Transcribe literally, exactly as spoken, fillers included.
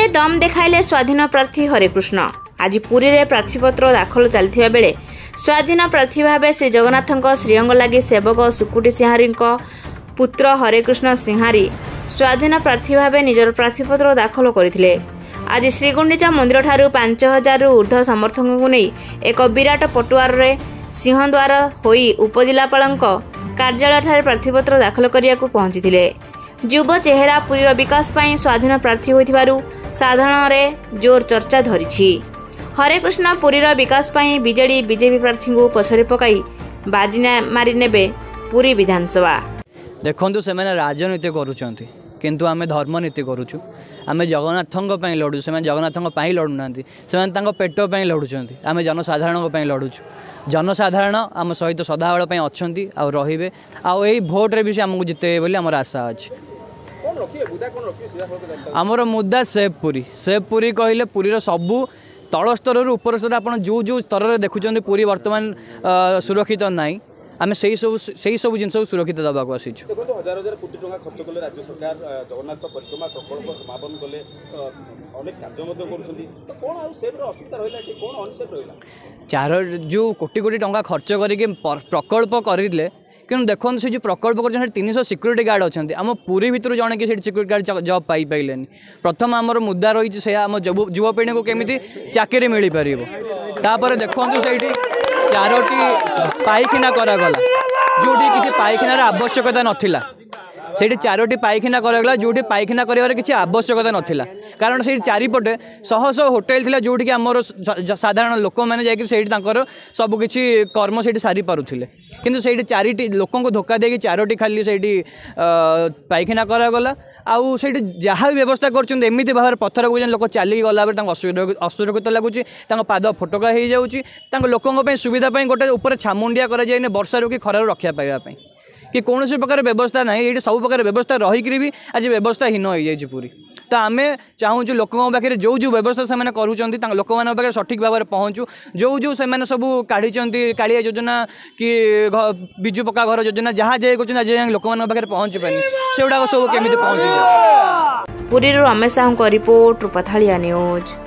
में दम देखाइले स्वाधीन प्रार्थी हरेकृष्ण। आज पुरी रे प्रार्थीपत्र दाखल चलथिबा बेले स्वाधीन प्रार्थी भाव श्री जगन्नाथ श्रीअंग लगी सेवक सुकुटी सिंहारी पुत्र हरेकृष्ण सिंहारी स्वाधीन प्रार्थी भाव निजर प्रार्थीपत्र दाखल करथिले। आज श्रीगुंडीचा मंदिर ठारू पांच हजार ऊर्ध्व समर्थक को नहीं एक विराट पटुआर रे सिंहद्वार होई उपजिलापाल कार्यालय ठारे प्रार्थीपत्र दाखल करिया को पहुंची। युव चेहरा पुरीर विकास पाई स्वाधीन प्रार्थी होइथिबारु साधारण रे जोर चर्चा धरिछि। हरेकृष्ण पुरीर विकास पाई बीजेडी बीजेपी प्रार्थी को पछरे पकाई बाजी मारी नेबे पुरी विधानसभा। देखंतु से मैंने राजनीति करूछंती किंतु आमे धर्मनीति करूछु। आमे जगन्नाथंक पई लडू से जगन्नाथंक पई लडू नांती से तांको पेट पई लडुछंती। आमे जनसाधारण पई लडुछु। जनसाधारण आम सहित सदाबेल पई अछंती आ रहिबे आ एई भोट रे भी से हमकु जिते बोली हमर आशा अछि। आमर मुद्दा सेव पुरी सेव पुरी कहले पुरीर सबू तल स्तर उपर स्तर आप जो जो स्तर देखुं पुरी बर्तमान सुरक्षित नाई आम से सब से सब जिन सुरक्षित दबाक आसी। हजार हजार कोटी टका खर्च कले राज्य सरकार जगन्नाथ परिक्रमा प्रकल्प समापन कले अनेक कार्य मध्य करूछंती तो कोन आ सेव रो असुविधा रहला कि कोन अनसेव रहला चार जो कोटी कोटी टका खर्च करके प्रकल्प करले कि देखो से जो प्रकल्प कर तीन सौ सिक्यूरीटी गार्ड अच्छा आम पुरी भितर जड़े कि सिक्यूरीटी गार्ड जॉब पाई पाइले। प्रथम आमर मुद्दा रही से आम युवपीढ़ी को केमी चाकरी मिल पार तापर देखो से चारोटी पाइखाना करागला जोटी किसी पाइखानार आवश्यकता नाला से चारोटी पाइखाना करागला जोटी पाइखाना कर किसी आवश्यकता नाला कारण से चारिपटे शह शह होटेल थिला जोटी कि आमर साधारण लोक मैंने जाकर सबकि कर्म से सारी पारुथिले किंतु से चारिटी लोक धोखा देकी चारोटी खाली से पाइखाना करागला आउ से जहाँ भी व्यवस्था करमती भाव पत्थर को लोक चलिक गला असुरक्षित लगुच पाद फटका हो जाऊँगी लोकों सुविधा गोटे ऊपर छामुंडिया कर वर्षा कि खरार रक्षा पाइबापी कि कौन प्रकार व्यवस्था ना ये सब प्रकार व्यवस्था रहीकि भी आज व्यवस्था हीन हो जाए पूरी। तो आम चाहूँ लोकों पाखे जो जो व्यवस्था से कर लोक पाखे सठिक भाव में पहुँचू जो जो से सब काढ़ी कालिया योजना कि विजु पक्का घर योजना जहाँ जाए कर लोक पाखे पहुँची पानी से गुड़ाक सब केमी पहुँची। पुरी रमेश साहू रिपोर्ट रूपाथालिया न्यूज।